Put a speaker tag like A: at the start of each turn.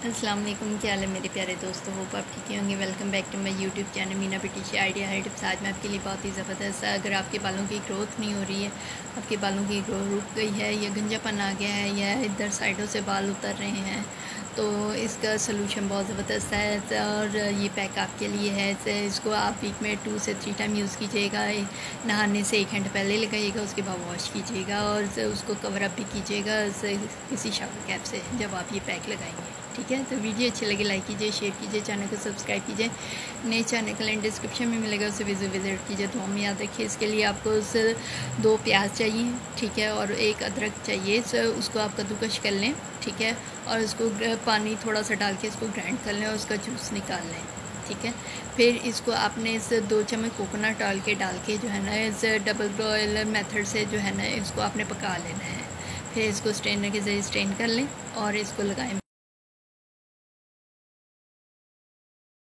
A: अस्सलाम वालेकुम, क्या हाल है मेरे प्यारे दोस्तों। होप आप ठीक होंगे। Welcome back to my YouTube channel Meena beauty idea hair tips. आज मैं आपके लिए बहुत ही ज़बरदस्त है। अगर आपके बालों की ग्रोथ नहीं हो रही है, आपके बालों की ग्रोथ रुक गई है या गंजापन आ गया है या इधर साइडों से बाल उतर रहे हैं, तो इसका सलूशन बहुत ज़बरदस्त है और ये पैक आपके लिए है। इसको आप वीक में 2 से 3 टाइम यूज़ कीजिएगा। नहाने से 1 घंटे पहले लगाइएगा, उसके बाद वॉश कीजिएगा और उसको कवर अप भी कीजिएगा किसी शावर कैप से जब आप ये पैक लगाएंगे। ठीक है, तो वीडियो अच्छी लगे लाइक कीजिए, शेयर कीजिए, चैनल को सब्सक्राइब कीजिए। नए चैनल का लिंक डिस्क्रिप्शन में मिलेगा, उसे विजिट कीजिए। तो हम याद रखिए, इसके लिए आपको उस 2 प्याज चाहिए, ठीक है, और 1 अदरक चाहिए। उसको आप कद्दूकश कर लें, ठीक है, और उसको पानी थोड़ा सा डाल के इसको ग्राइंड कर लें और उसका जूस निकाल लें, ठीक है। फिर इसको आपने इस 2 चम्मच कोकोनट डाल के जो है ना, इस डबल बॉयल मेथड से जो है ना, इसको आपने पका लेना है। फिर इसको स्ट्रेनर के ज़रिए स्ट्रेन कर लें और इसको लगाएं।